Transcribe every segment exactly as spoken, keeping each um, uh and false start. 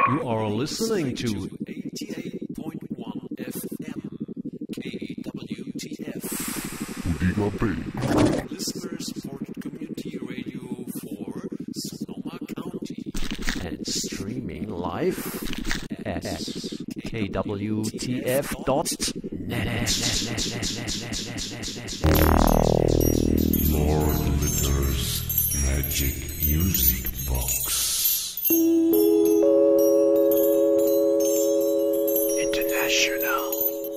You are listening to eighty-eight point one F M, K W T F. Udiga Bay. Listener-supported community radio for Sonoma County. and streaming live at k w t f dot net. Lord Litter's Magic Music Box. International.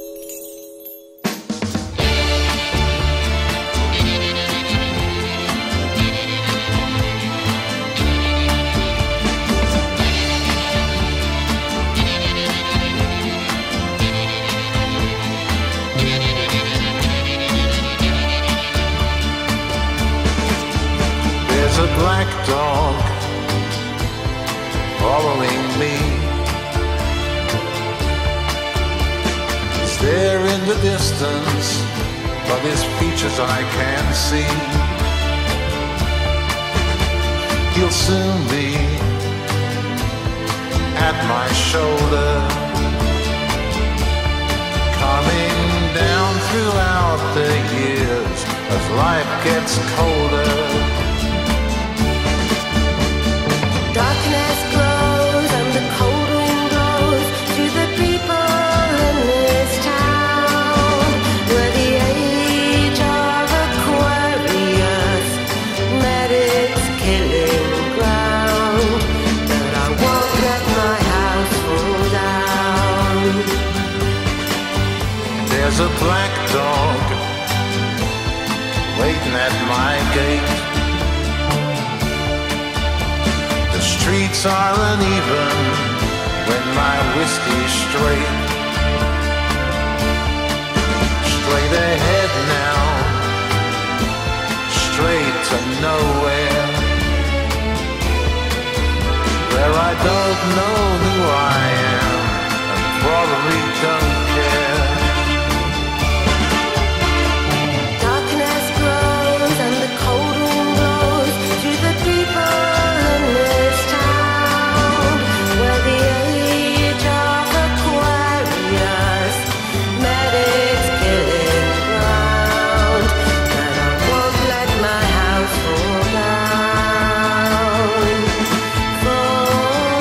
There's a black dog following me. He's there in the distance, but his features I can't see. He'll soon be at my shoulder, coming down throughout the years as life gets colder. Darkness grows and the cold wind blows to the people in this town, where the age of Aquarius met its killing ground. But I won't let my house fall down. There's a black dog waiting at my gate. The streets are uneven when my whiskey's straight. Straight ahead now, straight to nowhere, where I don't know who I am and probably don't care. Darkness grows and the cold wind blows to the people in this town, where the age of Aquarius met its killing ground. But I won't let my house fall down, fall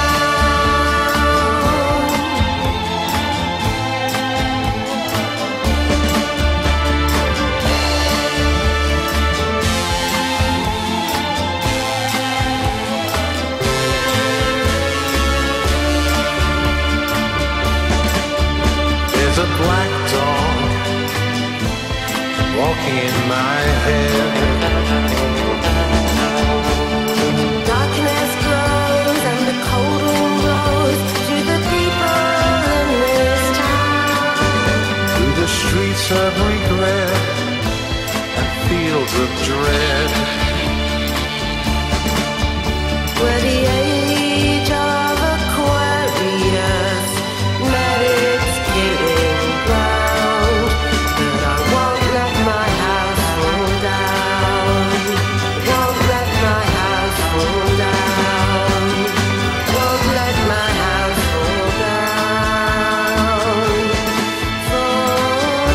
There's a black dog walking in my head. Darkness grows and the cold wind blows to the people in this town. Through the streets of regret and fields of dread, Where the age of Aquarius met its killing ground. But I won't let my house fall down. Won't let my house fall down. Won't let my house fall down. Fall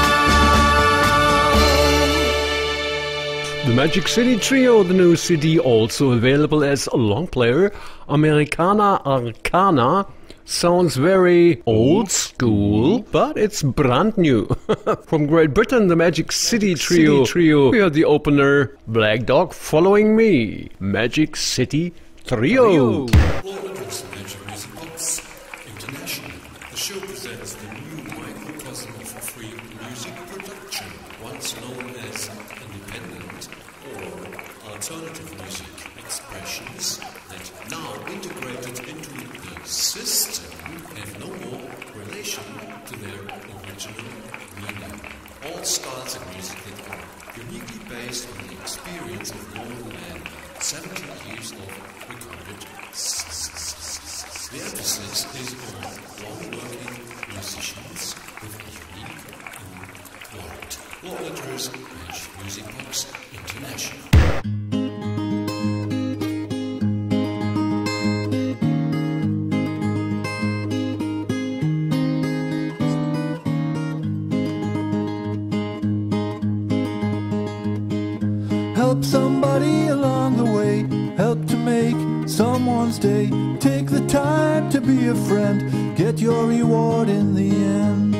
down. The Magic City Trio, the new C D, also available as a long player. Americana Arcana sounds very old school, but it's brand new. From Great Britain, the Magic City Trio. Trio. We heard the opener, Black Dog Following Me. Magic City Trio. Walter's Magic Music Box International. The show presents the new microcosm of free music production, once known as independent or alternative music expressions that now integrated into the system have no more relation to their original meaning. All styles of music that are uniquely based on the experience of more than seventy years of recorded s- s- s- s- The emphasis is on long-working musicians with a unique own quality. What letters Magic Music Box International. somebody along the way, help to make someone's day. Take the time to be a friend, get your reward in the end.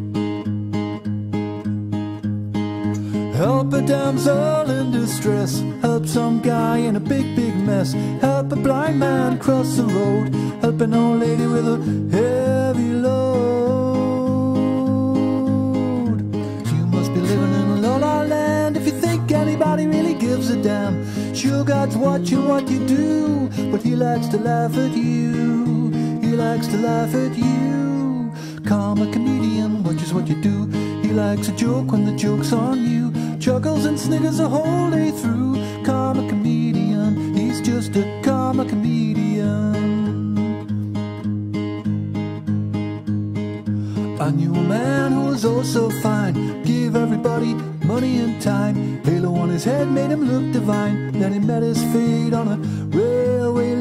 Help a damsel in distress, help some guy in a big, big mess, help a blind man cross the road, help an old lady with a heavy load. You must be living in a la-la land if you think anybody really gives a damn. Sure, God's watching what you do, but he likes to laugh at you. He likes to laugh at you. Calm a comedian, watches what you do. He likes a joke when the joke's on you. Chuckles and sniggers the whole day through. Calm a comedian, he's just a calm a comedian. I knew a man who was oh so fine, gave everybody money and time. Halo on his head made him look divine. Then he met his fate on a railway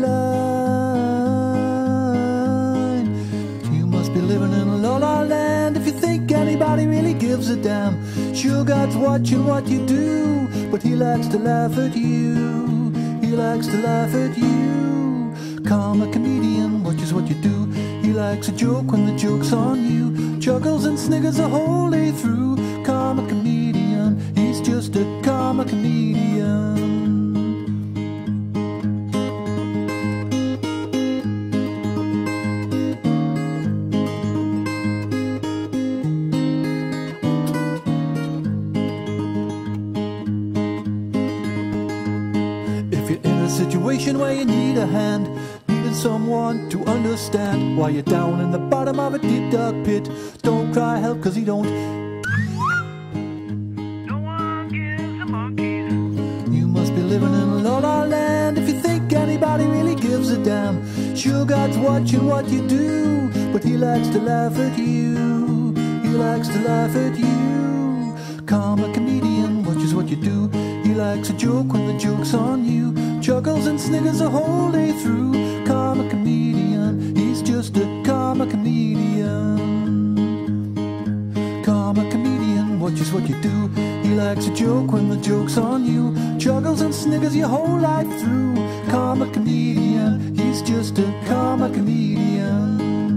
line. You must be living in a la-la land if you think anybody really gives a damn. Sure, God's watching what you do, but he likes to laugh at you. He likes to laugh at you. Calm a comedian, watches what you do. He likes a joke when the joke's on you. Chuckles and sniggers the whole day through. Calm a comedian, he's just a calm a comedian. Situation where you need a hand, needing someone to understand why you're down in the bottom of a deep dark pit. Don't cry help cause he don't. No one gives a monkeys. You must be living in a la-la land if you think anybody really gives a damn. Sure, God's watching what you do, but he likes to laugh at you. He likes to laugh at you. Calm a comedian, watches what you do. He likes a joke when the joke's on you. Chuckles and sniggers the whole day through. Calm a comedian, he's just a calm a comedian. Calm a comedian, watches what you do. He likes a joke when the joke's on you. Chuckles and sniggers your whole life through. Calm a comedian, he's just a calm a comedian.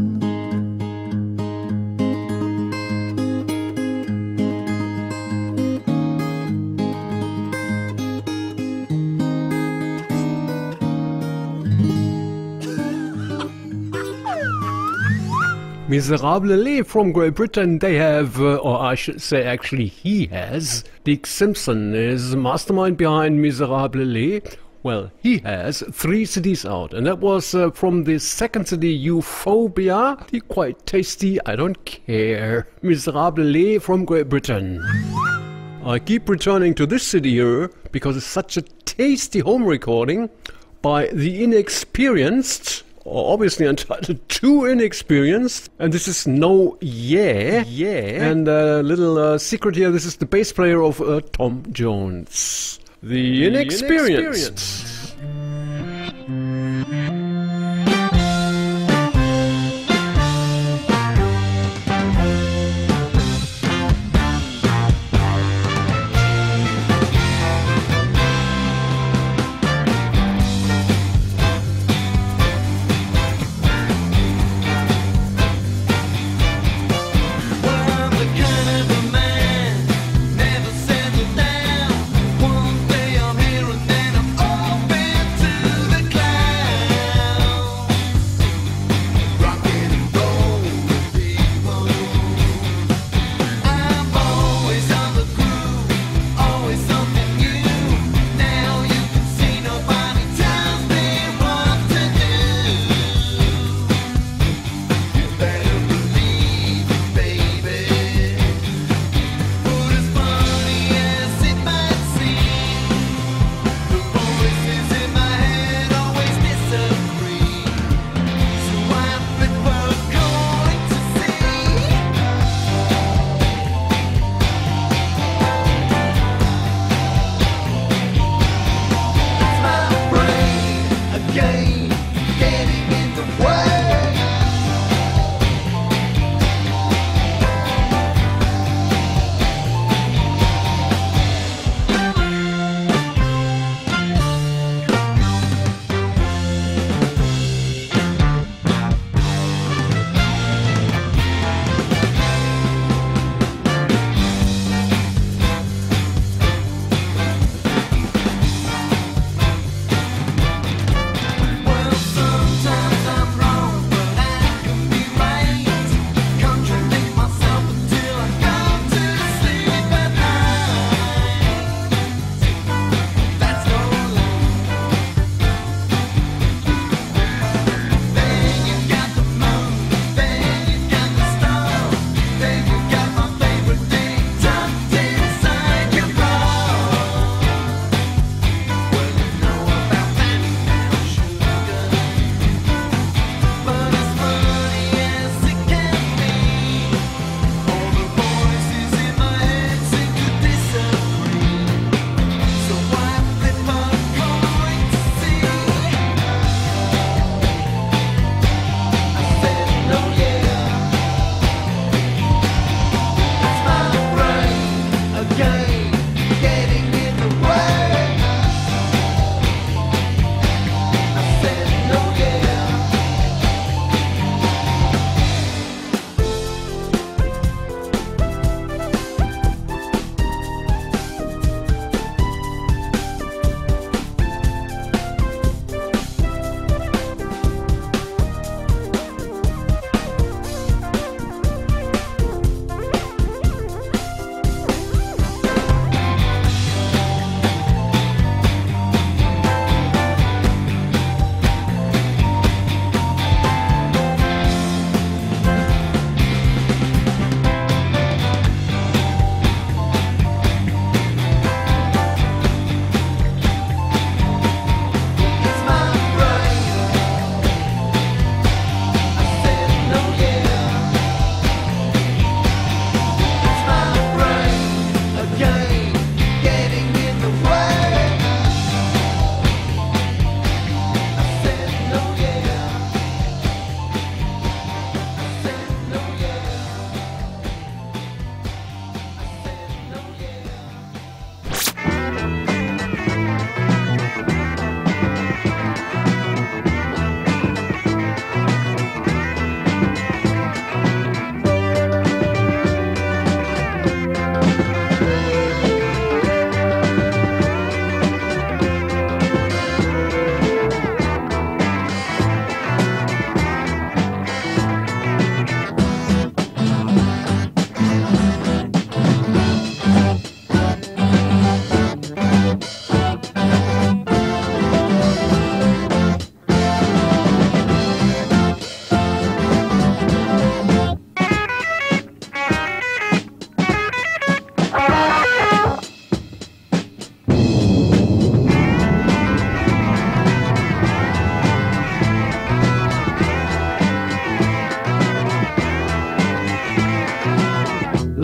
Miserably from Great Britain, they have, uh, or I should say actually he has, Dick Simpson is the mastermind behind Miserably. Well, he has three C Ds out, and that was uh, from the second C D, Euphoria, the quite tasty I Don't Care, Miserably from Great Britain. I keep returning to this C D here because it's such a tasty home recording by The Inexperienced. Obviously entitled Too Inexperienced, and this is No Yeah, yeah. And a little uh, secret here, this is the bass player of uh, Tom Jones. The, the Inexperienced. Inexperienced.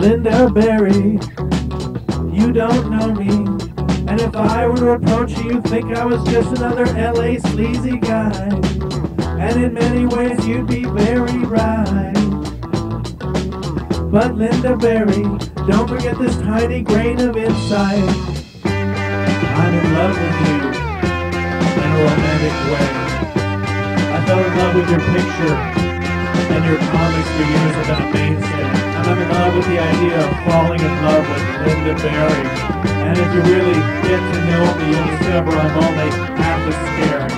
Linda Berry, you don't know me. And if I were to approach you, you'd think I was just another L A sleazy guy. And in many ways you'd be very right. But Linda Berry, don't forget this tiny grain of insight. I'm in love with you in a romantic way. I fell in love with your picture and your comics for years about Mason. And I'm in love with the idea of falling in love with Linda Berry. And if you really get to know me, you'll discover I'm only half as scary.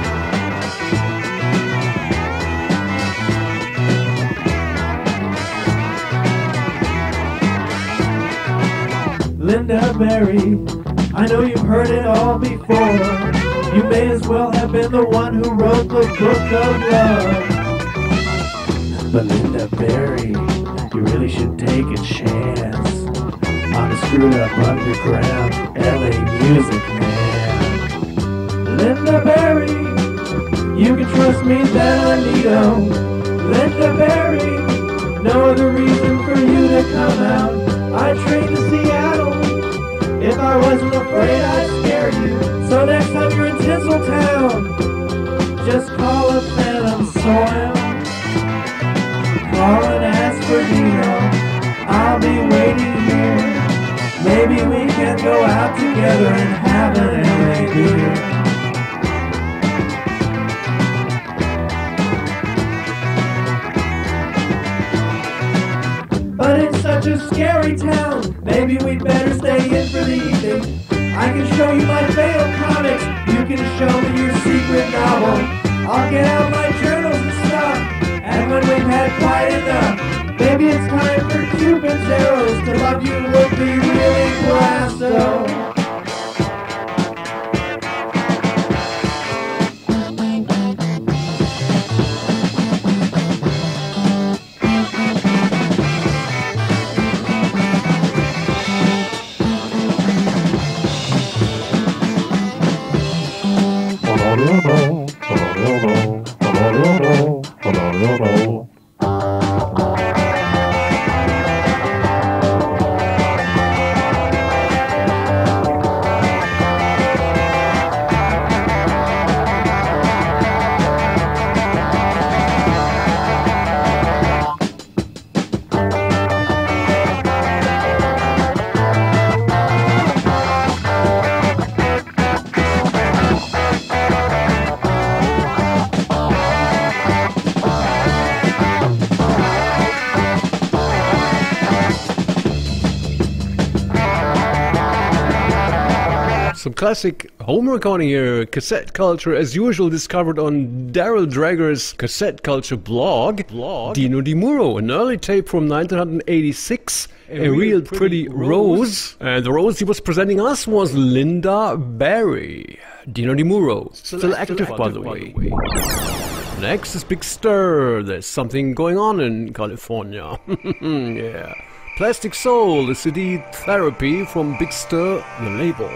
Linda Berry, I know you've heard it all before. You may as well have been the one who wrote the book of love. But Linda Berry, you really should take a chance on a screwed up underground L A music man. Linda Berry, you can trust me that I need you. Linda Berry, no other reason for you to come out. I trained to Seattle. If I wasn't afraid, I'd scare you. So next time you're in Tinseltown, just call up Phantom Soil. Call and ask for Dino. I'll be waiting here. Maybe we can go out together and have an L A beer. But it's such a scary town. Maybe we'd better stay in for the evening. I can show you my failed comics. You can show me your secret novel. I'll get out my journals and stuff. And when we've had quite enough, maybe it's time for Cupid's arrows. To love you would be really grasso. Some classic home recording here, cassette culture as usual, discovered on Daryl Drager's cassette culture blog. blog. Dino Di Muro, an early tape from nineteen eighty-six, A, a Real, real Pretty, pretty Rose. Rose. And the rose he was presenting us was Linda Berry. Dino Di Muro, still, still active, active by the way. way. Next is Big Stir. There's something going on in California. Yeah. Plastic Soul, the C D Therapy from Big Stir, the label.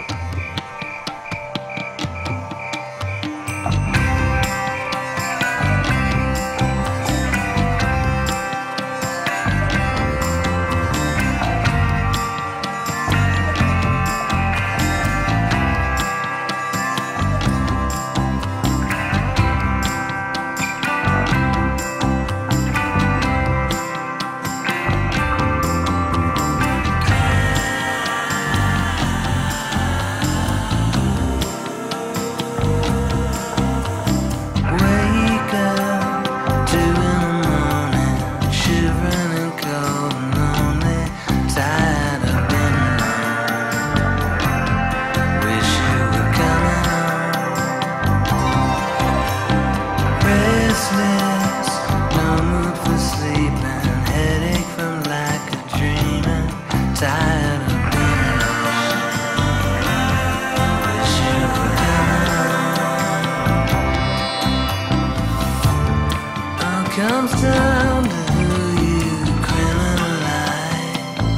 Comes down to who you criminalize.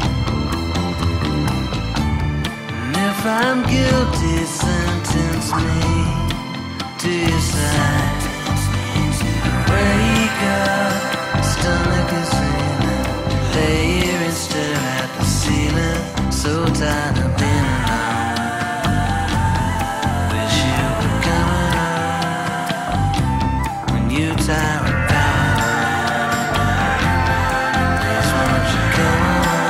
And if I'm guilty, sentence me to your side. Wake up, stomach is in it, lay here instead of tired power. Please won't you come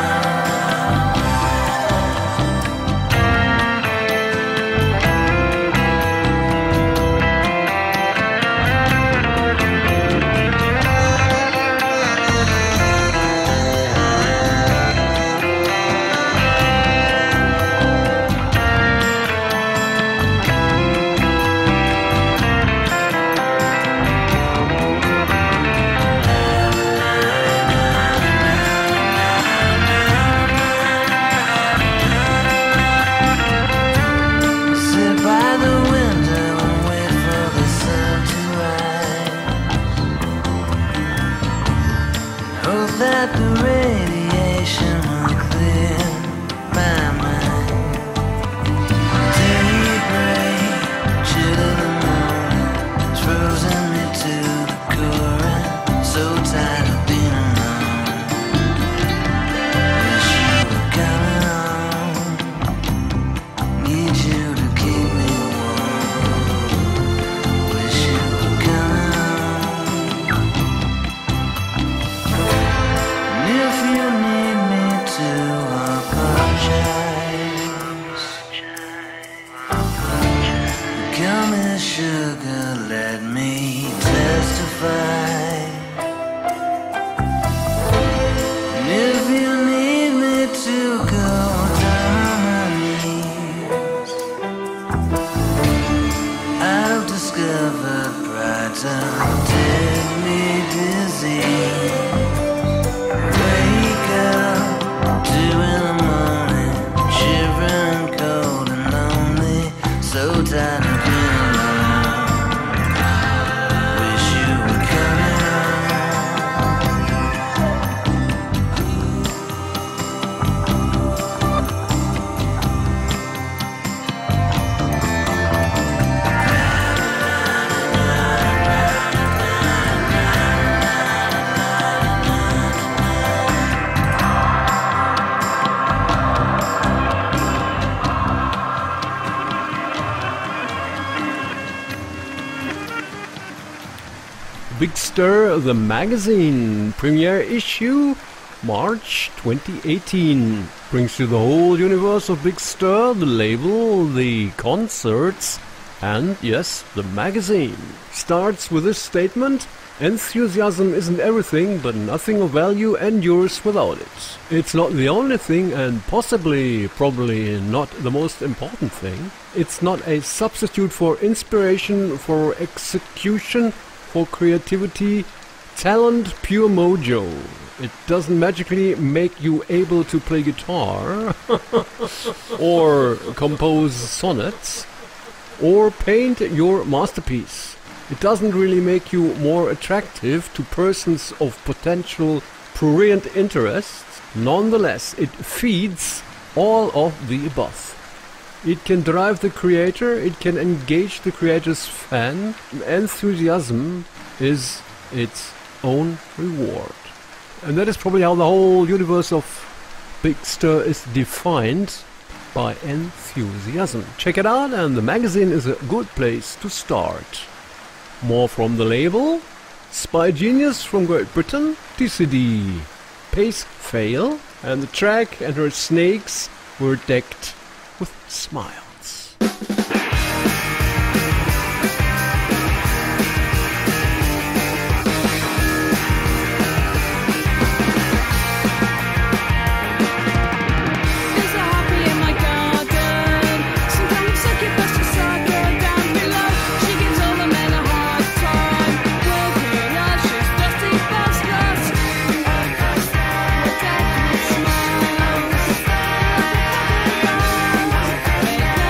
that the radiation will clear my mind. Daybreak, chill of the morning, it's frozen me to the core. I'm so tired of being alone. Wish you were coming home. Need you to keep me warm. Wish you were coming home. If you need me to apologize, come here, sugar, let me testify. And if you need me to go down on my knees, I've discovered pride don't take me disease. Wake up, two in the morning, shivering, cold and lonely, so tired of being alone. Wish you were coming Big Stir, the magazine, premiere issue, March twenty eighteen. Brings you the whole universe of Big Stir, the label, the concerts, and yes, the magazine. Starts with this statement: enthusiasm isn't everything, but nothing of value endures without it. It's not the only thing, and possibly, probably not the most important thing. It's not a substitute for inspiration, for execution, for creativity, talent, pure mojo. It doesn't magically make you able to play guitar, or compose sonnets, or paint your masterpiece. It doesn't really make you more attractive to persons of potential prurient interests. Nonetheless, it feeds all of the above. It can drive the creator, it can engage the creator's fan. Enthusiasm is its own reward. And that is probably how the whole universe of Big Stir is defined, by enthusiasm. Check it out, and the magazine is a good place to start. More from the label: Spy Genius from Great Britain, T C D, Pace Fail, and the track and her snakes were decked with smiles. Make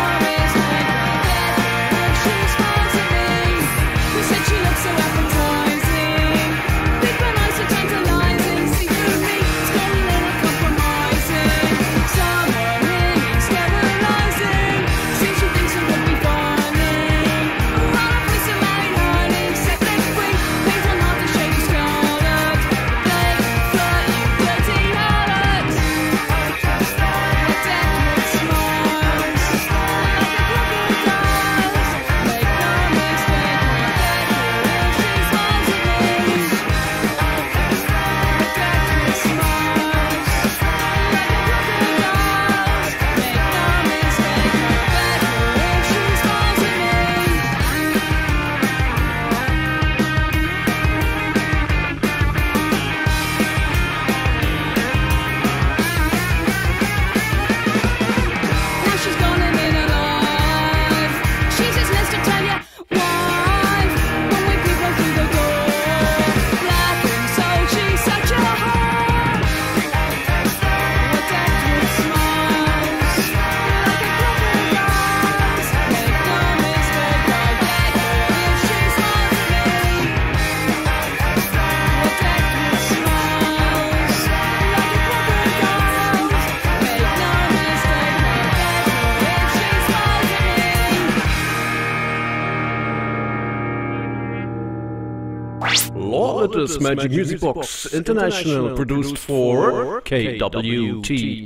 Love it is Magic Music Box International, produced for K W T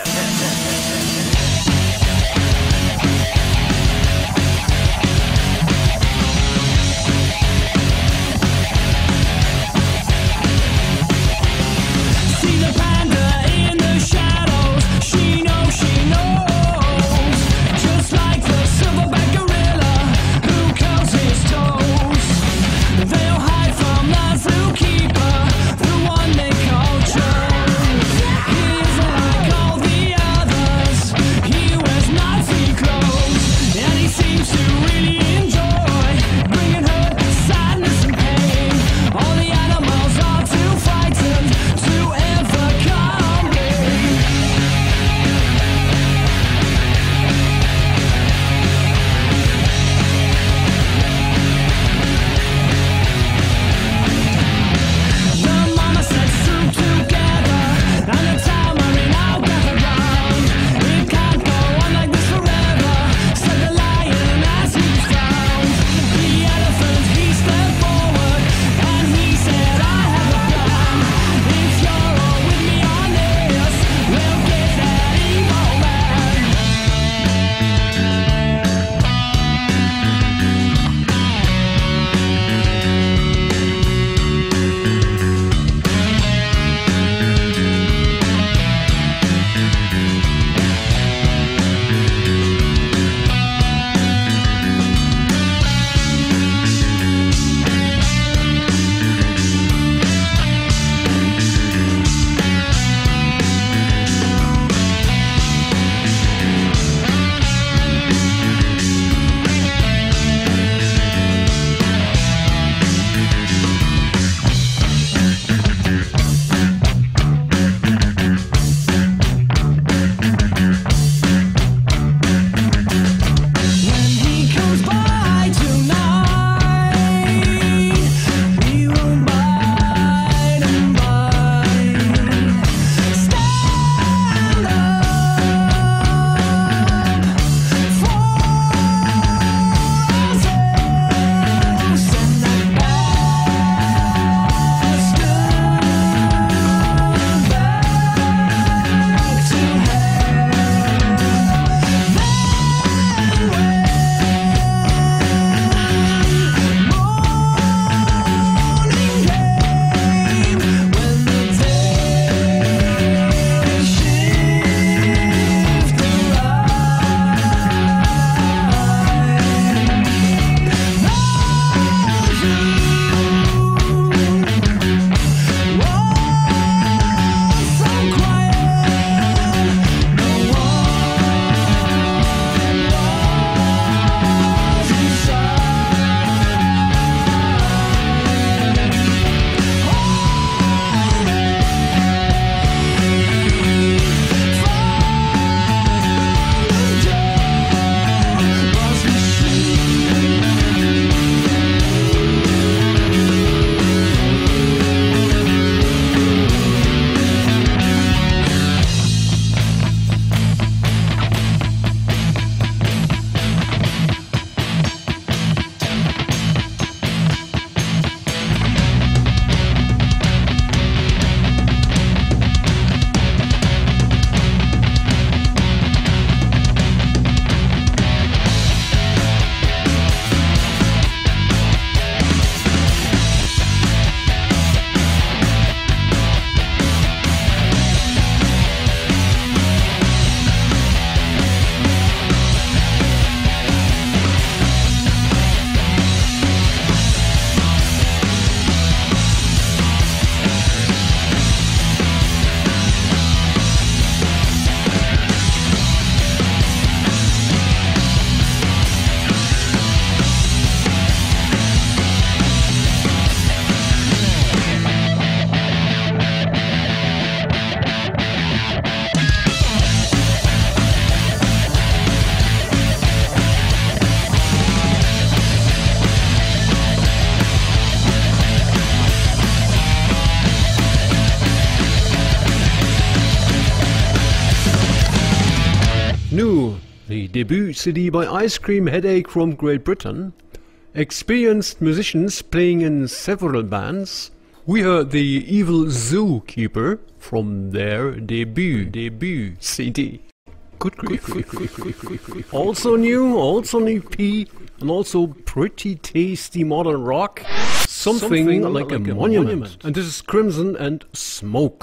F. Nu, the debut C D by Ice Cream Headache from Great Britain. experienced musicians playing in several bands. We heard the Evil Zookeeper from their debut, debut C D. Good grief. Also new, also an E P, and also pretty tasty modern rock. Something, Something like, like a, a monument. monument. And this is Crimson and Smoke.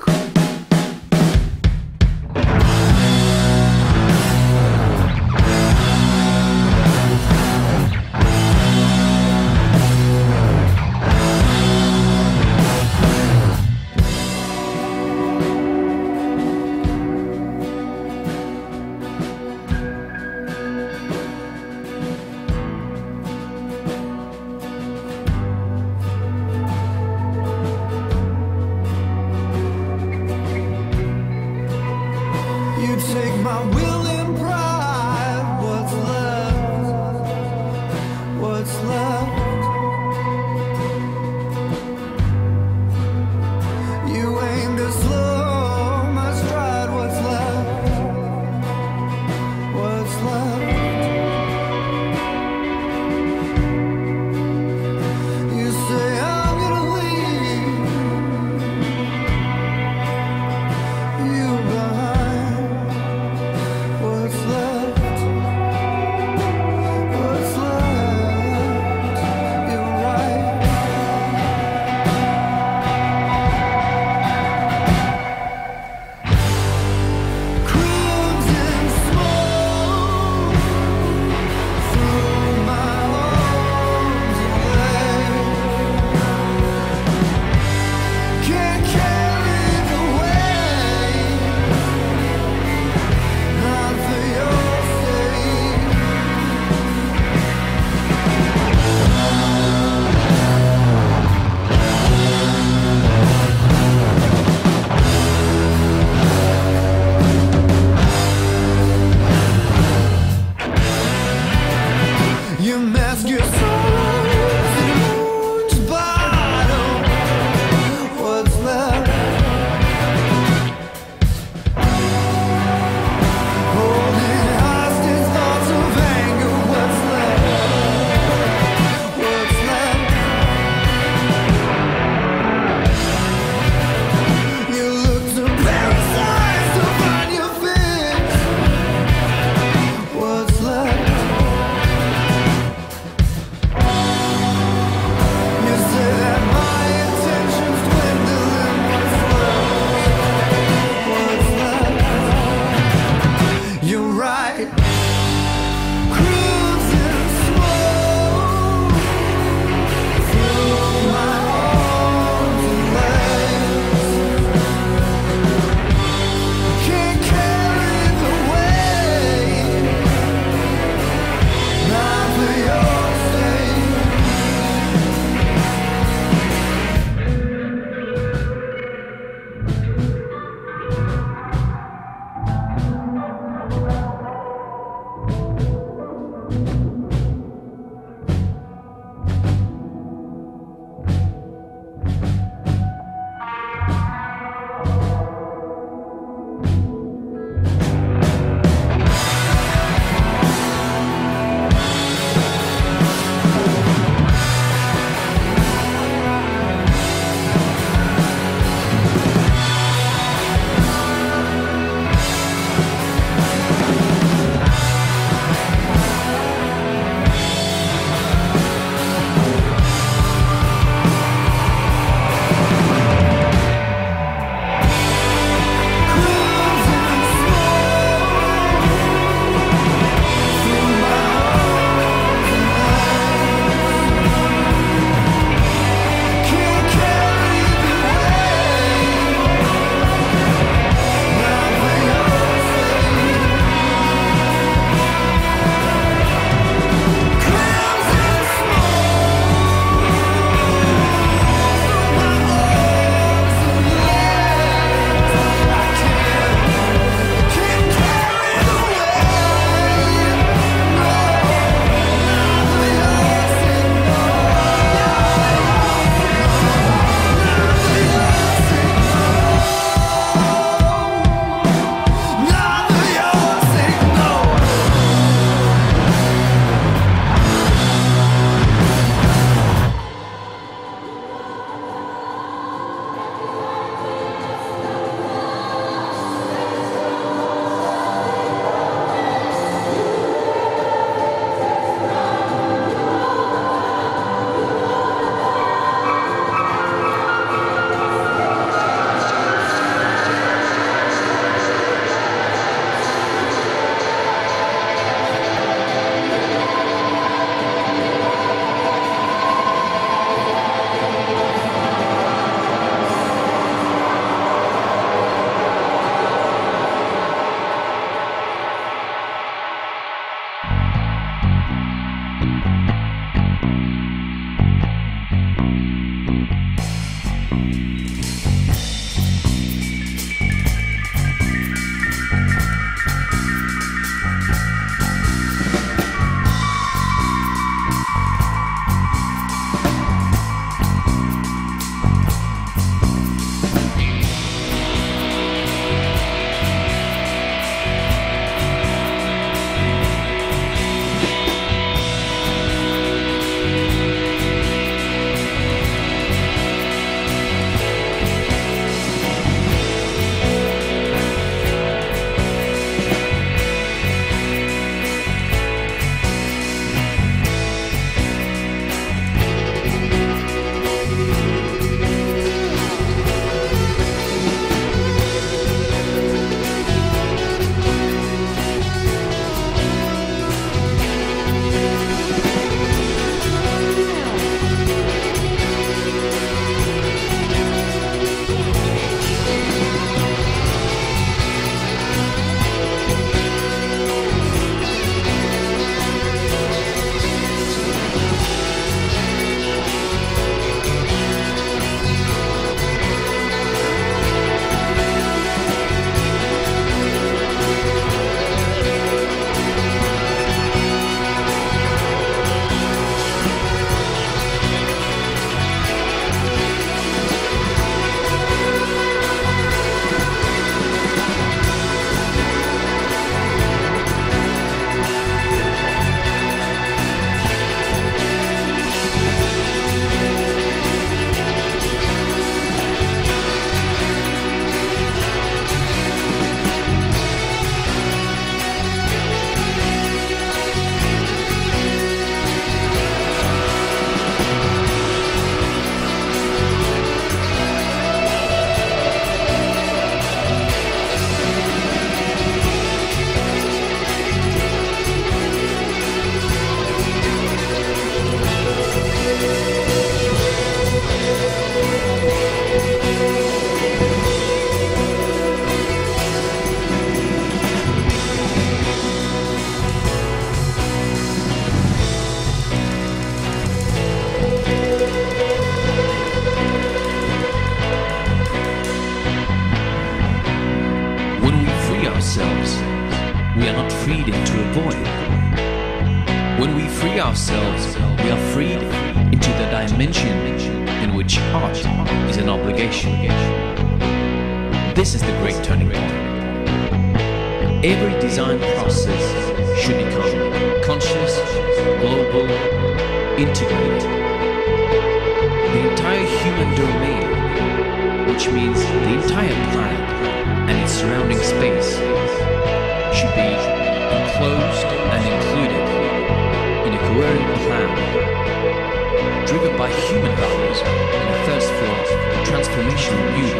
we are not freed into a void. When we free ourselves, we are freed into the dimension in which art is an obligation. This is the great turning point. Every design process should become conscious, global, integrated. The entire human domain, which means the entire planet and its surrounding space, should be enclosed and included in a coherent plan, driven by human values and a thirst for transformational beauty.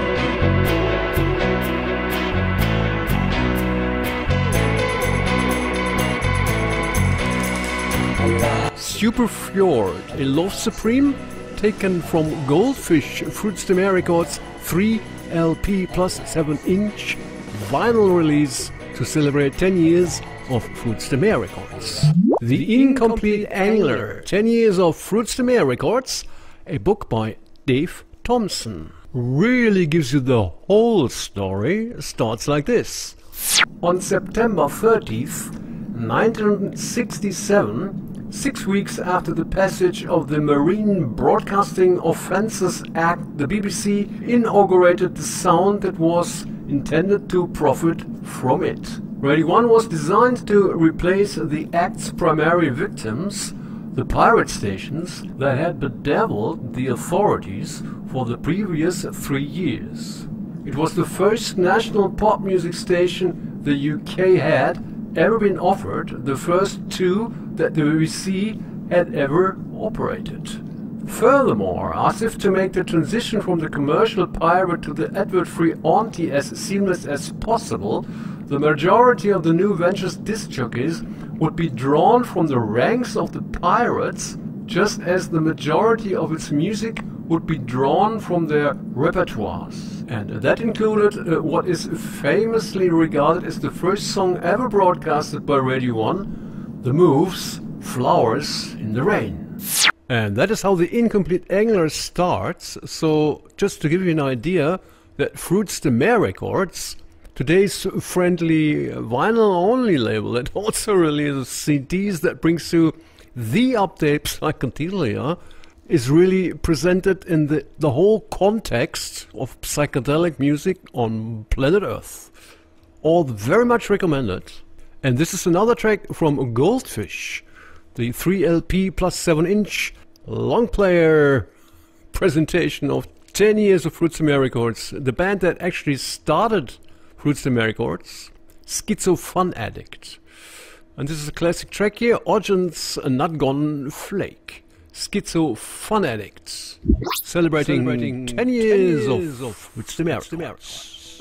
Superfjord, a Love Supreme, taken from Goldfish Fruits de Mer Records three L P plus seven inch vinyl release to celebrate ten years of Fruits de Mer Records. The Incomplete Angler, ten years of Fruits de Mer Records, a book by Dave Thompson. Really gives you the whole story. Starts like this. On September thirtieth, nineteen sixty-seven, six weeks after the passage of the Marine Broadcasting Offences Act, the B B C inaugurated the sound that was intended to profit from it. Radio one was designed to replace the Act's primary victims, the pirate stations that had bedeviled the authorities for the previous three years. It was the first national pop music station the U K had ever been offered, the first two that the B B C had ever operated. Furthermore, as if to make the transition from the commercial pirate to the advert-free auntie as seamless as possible, the majority of the new venture's disc jockeys would be drawn from the ranks of the pirates, just as the majority of its music would be drawn from their repertoires. And that included uh, what is famously regarded as the first song ever broadcasted by Radio one, The Moves, Flowers in the Rain. And that is how The Incomplete Angler starts. So just to give you an idea, that Fruits de Mer Records, today's friendly vinyl-only label that also releases C Ds that brings you the updates psychedelia, is really presented in the, the whole context of psychedelic music on planet Earth. All very much recommended. And this is another track from Goldfish, the three L P plus seven inch long player presentation of ten years of Fruits de Mer Records, the band that actually started Fruits de Mer Records, Schizo Fun Addict. And this is a classic track here, Ogden's Not Gone Flake. Schizo Fun Addicts, celebrating, celebrating ten years, ten years of Fruits de Mer Records.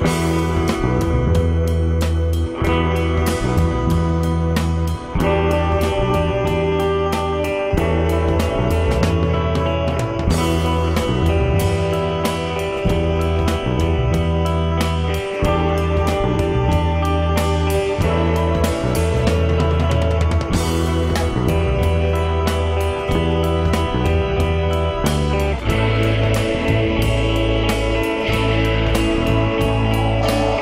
Thank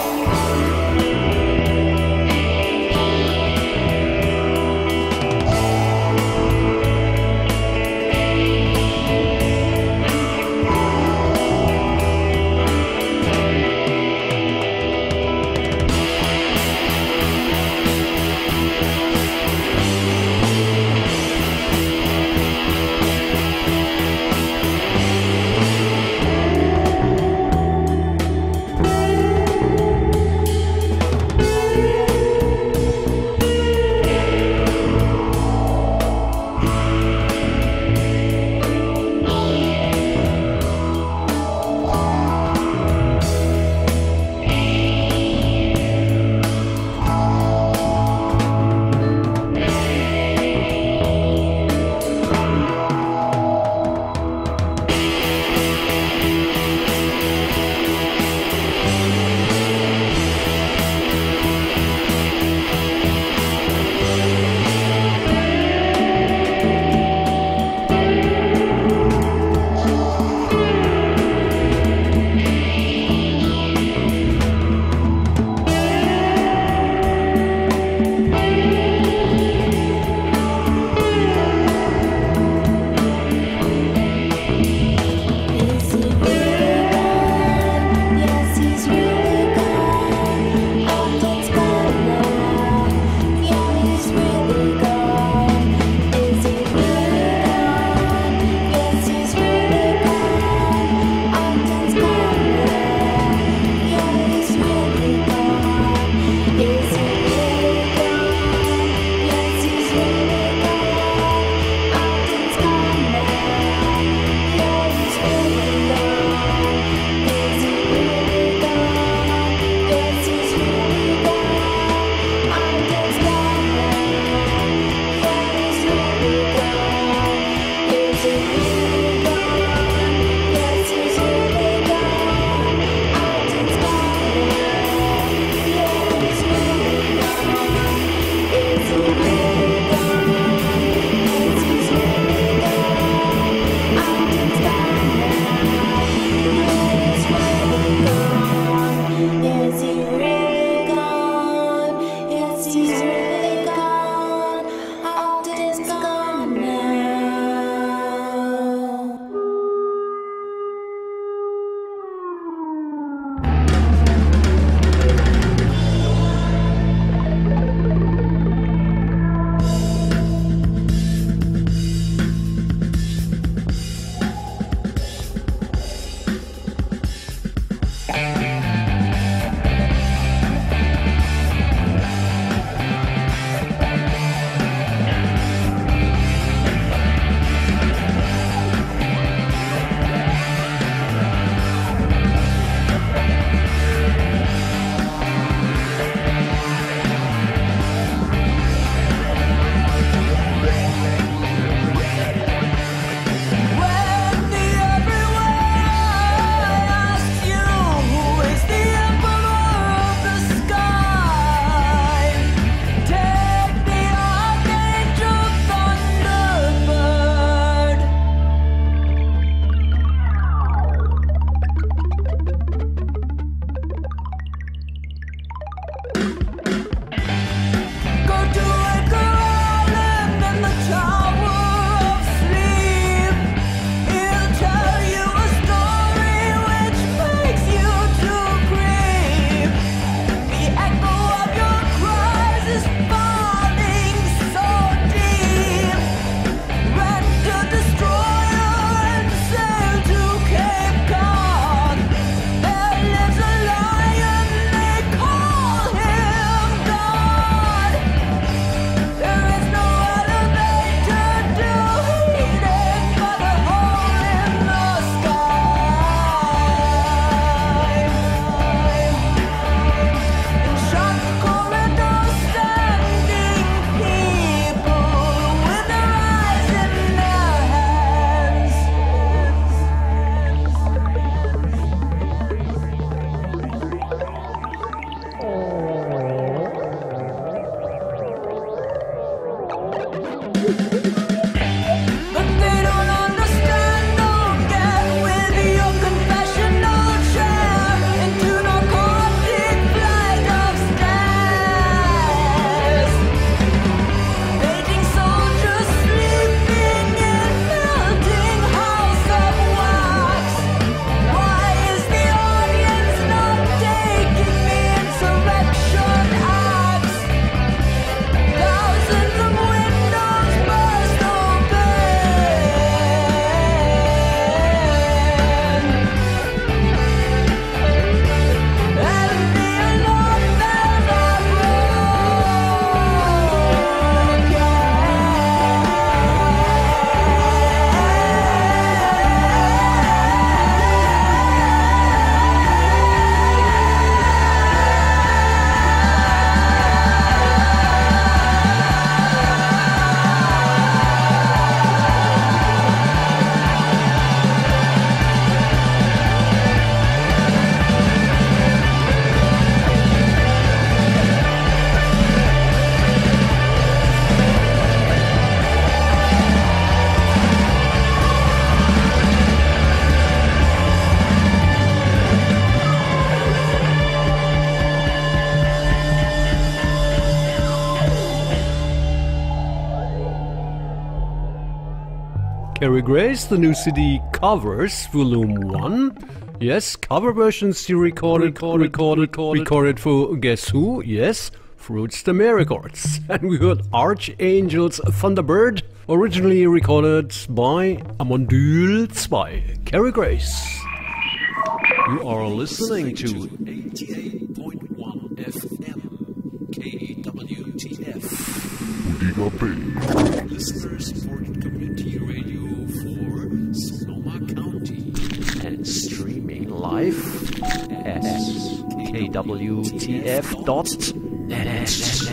Carrie Grace, the new C D Covers, Volume one. Yes, cover versions she recorded, recorded, recorded, recorded, recorded for Guess Who? Yes, Fruits the Records. And we heard Archangel's Thunderbird, originally recorded by Amondule two, Carrie Grace. You are listening to eighty-eight point one F M, K W T F. Budiga Bay. Listener-supported community radio for Sonoma County. And streaming live at K W T F dot net.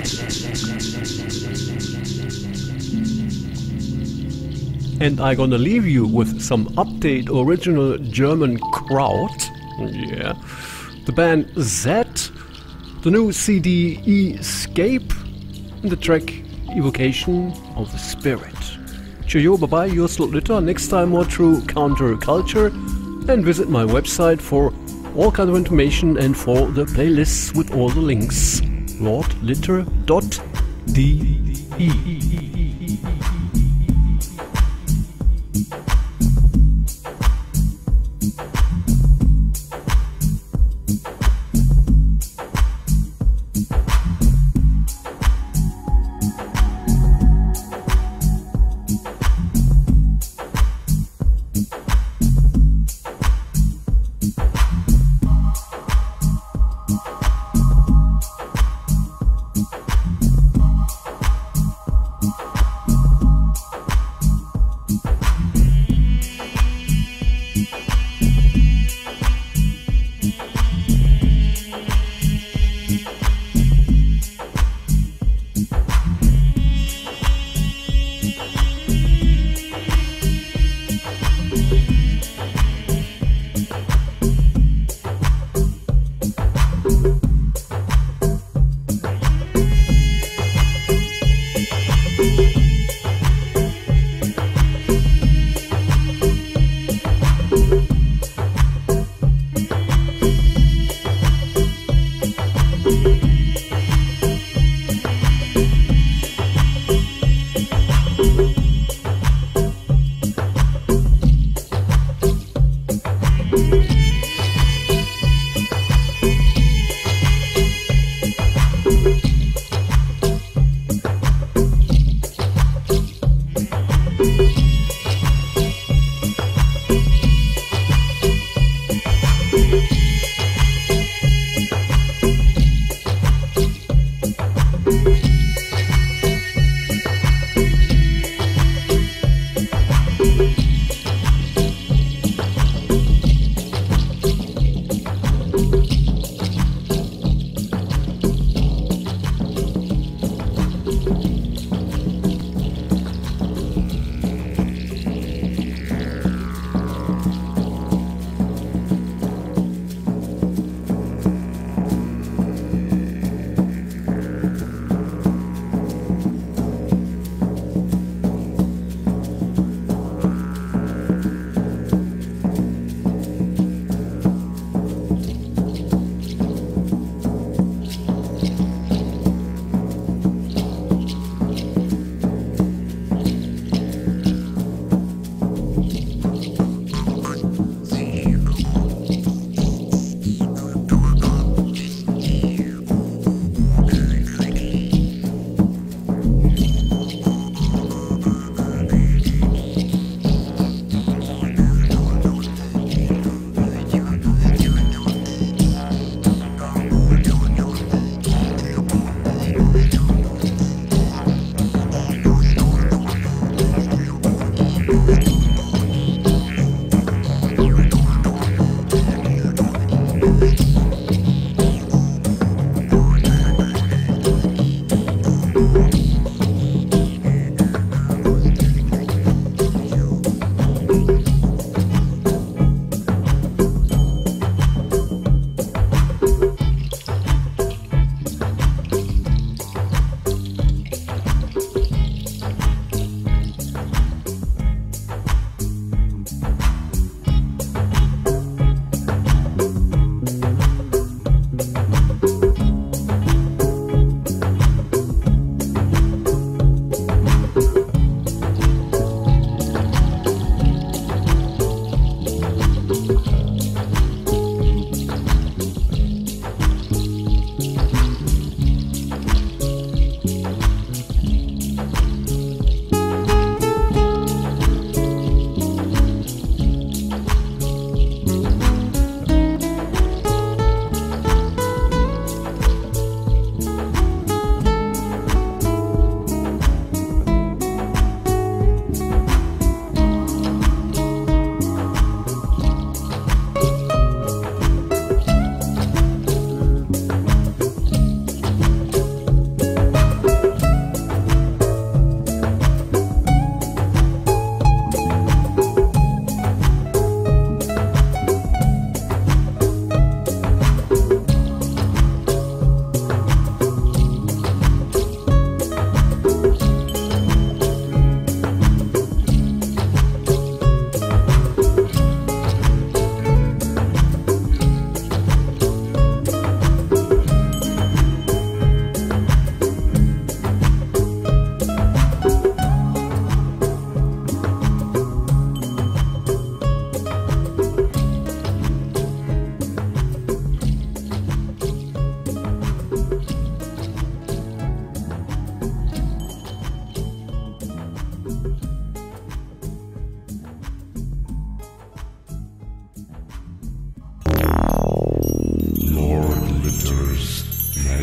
And I'm gonna leave you with some update original German crowd. Yeah. The band Z, the new C D Escape, and the track Evocation of the Spirit. Cheerio, bye bye, your Slot Litter. Next time more true counterculture. And visit my website for all kind of information and for the playlists with all the links. lord litter dot D E. Thank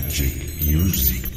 Magic Music.